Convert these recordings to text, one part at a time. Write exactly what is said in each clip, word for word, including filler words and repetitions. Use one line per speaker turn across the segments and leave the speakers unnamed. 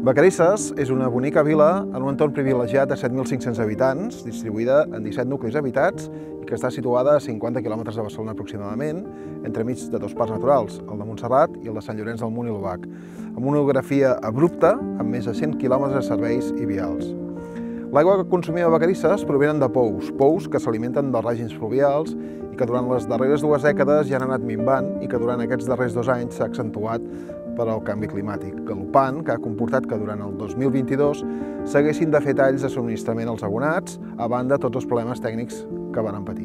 Vacarisses és una bonica vila en un entorn privilegiat de set mil cinc-cents habitants, distribuïda en disset nuclis habitats i que està situada a cinquanta quilòmetres de Barcelona aproximadament, entremig de dos parcs naturals, el de Montserrat i el de Sant Llorenç del Munt i l'Obac, amb una orografia abrupta amb més de cent quilòmetres de serveis i vials. L'aigua que consumim a Vacarisses provenen de pous, pous que s'alimenten dels règims fluvials i que durant les darreres dues dècades ja han anat minvant i que durant aquests darrers dos anys s'ha accentuat per al canvi climàtic, galopant que ha comportat que durant el dos mil vint-i-dos s'haguessin de fer talls de subministrament als abonats, a banda de tots els problemes tècnics que van patir.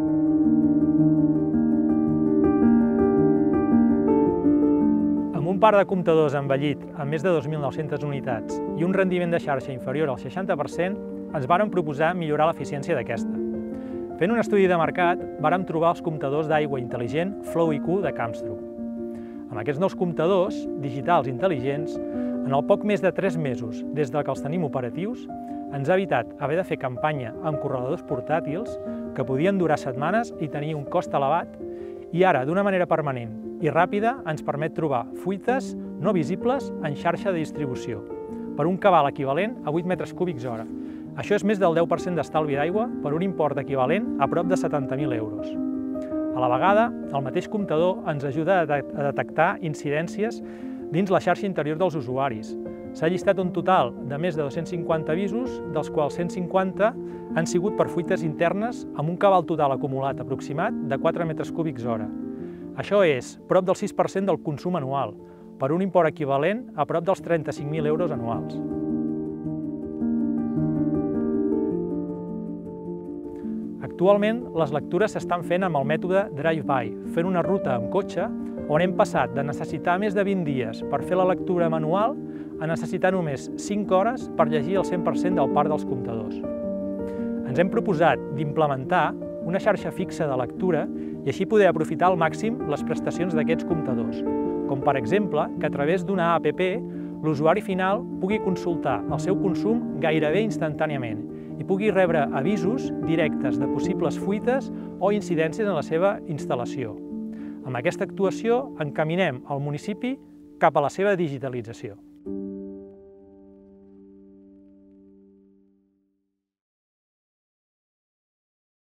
Amb un parc de comptadors envellit amb més de dos mil nou-centes unitats i un rendiment de xarxa inferior al seixanta per cent, ens vàrem proposar millorar l'eficiència d'aquesta. Fent un estudi de mercat, vàrem trobar els comptadors d'aigua intel·ligent Flow I Q de Camstrup. Amb aquests nous comptadors digitals intel·ligents, en el poc més de tres mesos des que els tenim operatius, ens ha evitat haver de fer campanya amb correladors portàtils que podien durar setmanes i tenir un cost elevat, i ara, d'una manera permanent i ràpida, ens permet trobar fuites no visibles en xarxa de distribució, per un cabal equivalent a vuit metres cúbics hora. Això és més del deu per cent d'estalvi d'aigua per un import equivalent a prop de setanta mil euros. A la vegada, el mateix comptador ens ajuda a detectar incidències dins la xarxa interior dels usuaris. S'ha llistat un total de més de dos-cents cinquanta avisos, dels quals cent cinquanta han sigut per fuites internes amb un cabal total acumulat aproximat de quatre metres cúbics hora. Això és prop del sis per cent del consum anual, per un import equivalent a prop dels trenta-cinc mil euros anuals. Actualment, les lectures s'estan fent amb el mètode Drive-by, fent una ruta amb cotxe on hem passat de necessitar més de vint dies per fer la lectura manual a necessitar només cinc hores per llegir el cent per cent del parc dels comptadors. Ens hem proposat d'implementar una xarxa fixa de lectura i així poder aprofitar al màxim les prestacions d'aquests comptadors, com per exemple que a través d'una app l'usuari final pugui consultar el seu consum gairebé instantàniament i pugui rebre avisos directes de possibles fuites o incidències en la seva instal·lació. Amb aquesta actuació encaminem el municipi cap a la seva digitalització.